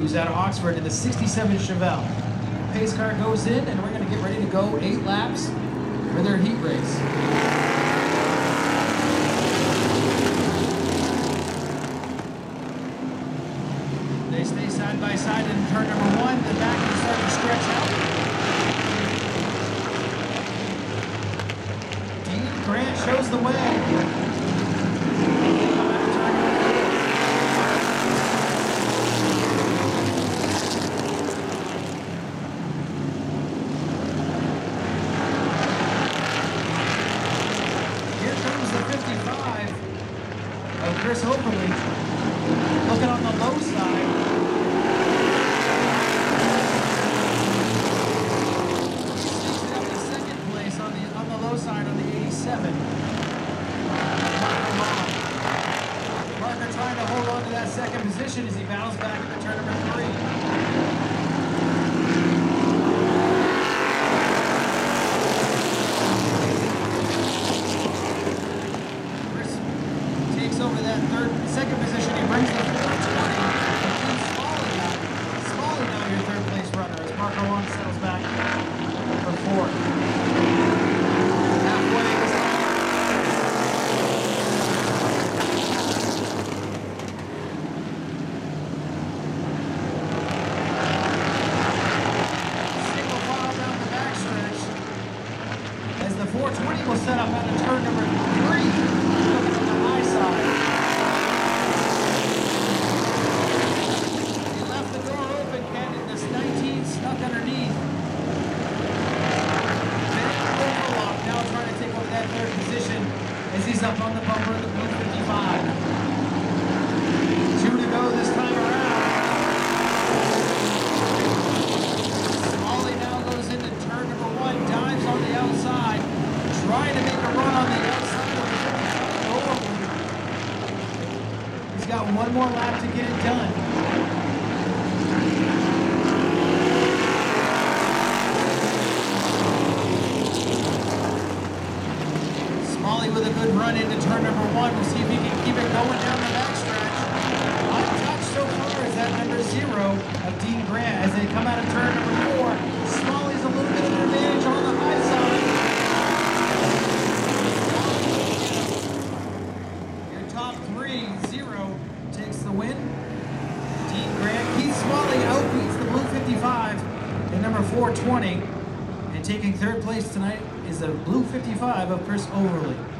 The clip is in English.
Who's out of Oxford in the 67 Chevelle. Pace car goes in, and we're going to get ready to go 8 laps for their heat race. They stay side by side in turn number 1. The back is starting to stretch out. Dean Grant shows the way. Chris Overly looking on the low side. He's up in second place on the low side on the 87. Parker trying to hold on to that second position as he battles back at the turn number 3. Over that second position, he brings the 420. Smalley now your third place runner as Parker Long settles back for 4th. Halfway this time. Single file down the backstretch as the 420 will set up on the turn number 3. Side. He left the door open, Ken, and this 19 stuck underneath. Now trying to take over that third position as he's up on the bumper of the blue 55. 2 to go this time around. Smalley now goes into turn number 1, dives on the outside, trying to make a run on the outside of the 55. He's got one more lap to get it done. Smalley with a good run into turn number 1. We'll see if he can keep it going down the backstretch. Untouched so far is that number 0 of Dean Grant as they come out of turn number 4. Smalley's a little bit of an advantage on the high side. Your top 3, 0 takes the win. Dean Grant, Keith Smalley outbeats the blue 55 in number 420. And taking third place tonight is the blue 55 of Chris Overly.